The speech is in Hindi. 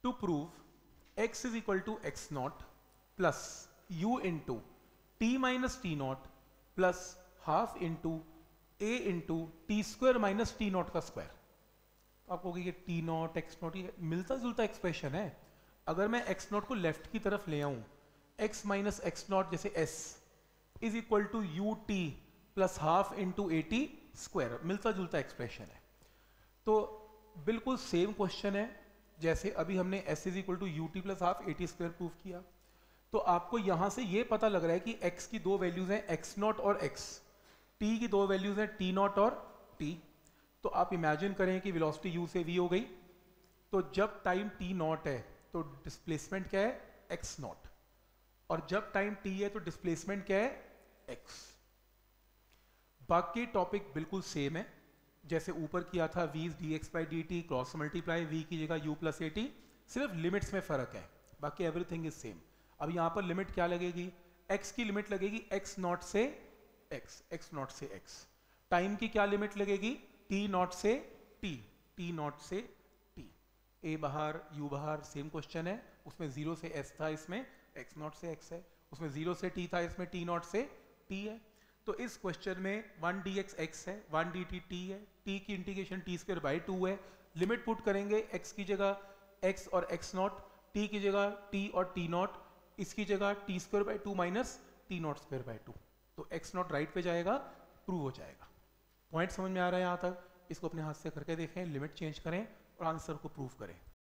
To prove x is equal to x naught plus u into t minus t naught plus half into a into t square minus t naught का स्क्वायर। आप कहोगे कि टी नॉट एक्स नॉट ये मिलता जुलता एक्सप्रेशन है। अगर मैं एक्स नॉट को लेफ्ट की तरफ ले आऊं, x माइनस एक्स नॉट जैसे s is equal to u t plus half into a t square, मिलता जुलता एक्सप्रेशन है। तो बिल्कुल सेम क्वेश्चन है जैसे अभी हमने s is equal to u t plus half a t square prove किया। तो आपको यहां से ये पता लग रहा है कि x की दो वैल्यूज हैं x नॉट और x, t की दो वैल्यूज हैं t नॉट और t। तो आप इमेजिन करें कि वेलोसिटी u से v हो गई, तो जब टाइम t नॉट है तो डिस्प्लेसमेंट क्या है x नॉट, और जब टाइम t है तो डिस्प्लेसमेंट क्या है x। बाकी टॉपिक बिल्कुल सेम है जैसे ऊपर किया था, v is d x by d t cross multiply v की जगह u प्लस ए टी, सिर्फ लिमिट्स में फर्क है, बाकी एवरीथिंग इज सेम। अब यहाँ पर लिमिट क्या लगेगी, x की लिमिट लगेगी x नॉट से x, x नॉट से x। टाइम की क्या लिमिट लगेगी, t नॉट से t, t नॉट से t। a बाहर u बाहर, सेम क्वेश्चन है, उसमें 0 से s था, इसमें x नॉट से x है, उसमें 0 से t था, इसमें t नॉट से t है। तो इस क्वेश्चन में 1 dx x है, 1 dt t है, t की इंटीग्रेशन t स्क्वायर बाई 2 है। लिमिट पुट करेंगे, x की जगह x और x नॉट, t की जगह t और t नॉट, इसकी जगह t square by 2 minus t naught square by 2। तो x नॉट राइट पे जाएगा, प्रूव हो जाएगा। पॉइंट समझ में आ रहा है यहाँ तक? इसको अपने हाथ से करके देखें, लिमिट चेंज करें और आंसर को प्रूव करें।